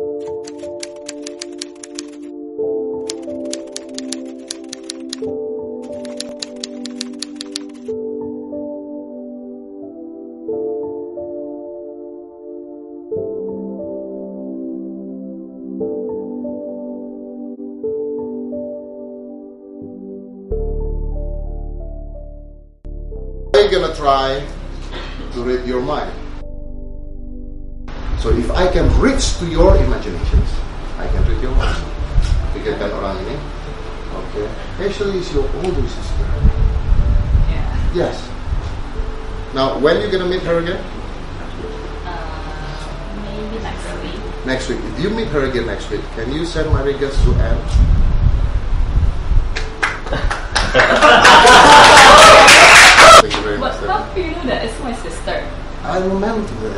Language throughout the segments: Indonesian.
I'm gonna try to read your mind. So if I can reach to your imaginations, I can read your mind. Pikirkan orang ini. Okay. Actually, it's your older sister. Yeah. Yes. Now, when you gonna meet her again? Maybe next week. Next week. If you meet her again next week, can you send my regards to Anne? Thank you very much. But how do you know that it's my sister? I remember that.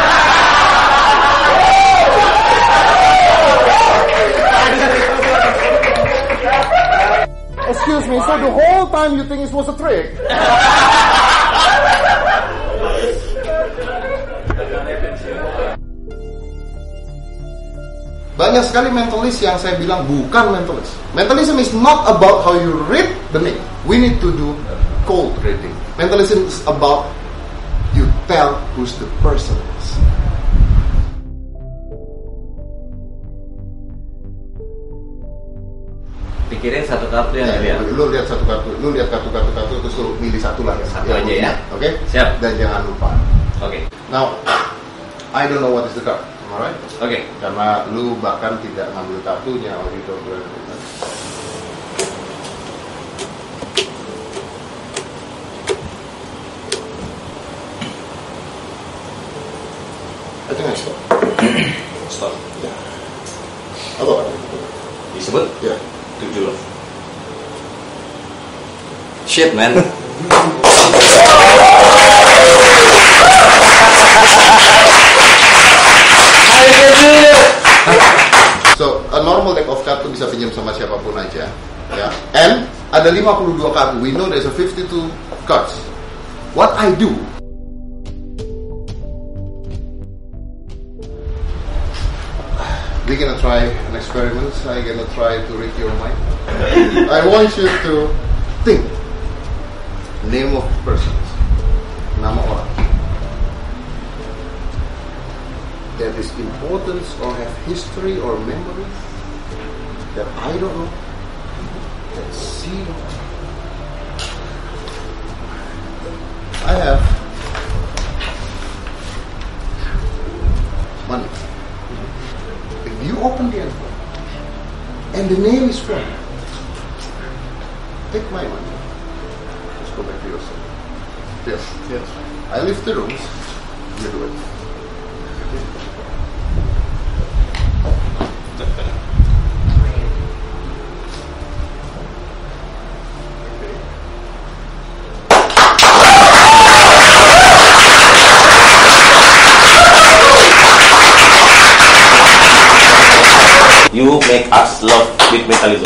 Excuse me, so the whole time you think it was a trick? Banyak sekali mentalist yang saya bilang bukan mentalist. Mentalism is not about how you read the name. We need to do cold reading. Mentalism is about you tell who's the person is. Pikirin satu kartu yang dilihat. Lu lihat satu kartu, lu lihat kartu terus lu milih satu lah. Satu aja ya. Oke? Siap. Dan jangan lupa. Oke. Now, I don't know what is the card. Alright? Oke. Karena lu bahkan tidak ngambil kartunya, or you don't do anything. I think I stop. Stop. Ya. Apa? Disebut Ya. 7. Shit, man. So, a normal deck of cards bisa pinjam sama siapapun aja, ya. And ada 52 kartu. We know there's a 52 cards. What I do? We're gonna try an experiment. I'm gonna try to read your mind. I want you to think. Name of persons. Nama orang. That is important or have history or memory that I don't know. Let's see. I have money. If you open the envelope and the name is wrong, take my money. Just go back to yourself. Yes, yes. I leave the rooms. You do it. You make us love with mentalism.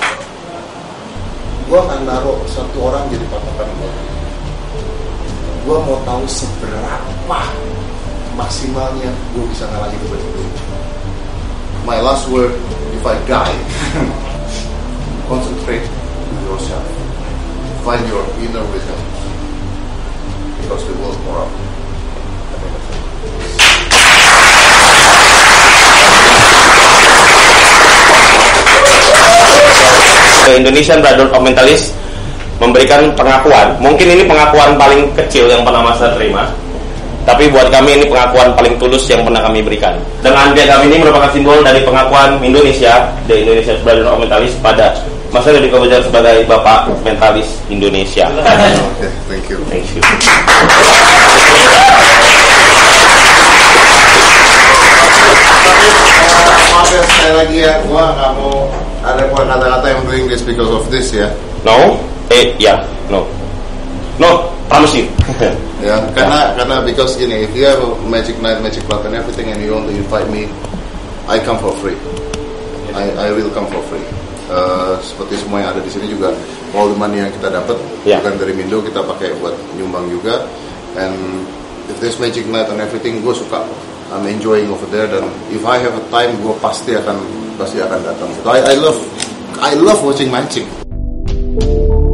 Gua akan naruh satu orang jadi patokan gua. Gua mau tahu seberapa maksimalnya gua bisa ngalahin beban itu. My last word, if I die, concentrate on yourself. Find your inner wisdom. Because the world corrupt. Indonesian Brotherhood of Mentalists memberikan pengakuan. Mungkin ini pengakuan paling kecil yang pernah Mas terima, tapi buat kami ini pengakuan paling tulus yang pernah kami berikan. Dengan piagam ini merupakan simbol dari pengakuan Indonesia, The Indonesian Brotherhood of Mentalists, pada Mas Dodi Kobusier sebagai Bapak Mentalis Indonesia. Okay, thank you. Thank you. Maaf ya, sekali lagi ya, gua nggak mau ada kata-kata yang doing this because of this ya. No, no, promise you. Ya, karena because if you have a magic night, magic club and everything, and you want to invite me, I come for free. I will come for free. Seperti semua yang ada di sini juga, all the money yang kita dapat bukan dari Mindo, kita pakai buat nyumbang juga. And if this magic night and everything, gue suka. I'm enjoying over there, dan if I have a time, gue pasti akan datang. So I love watching matching.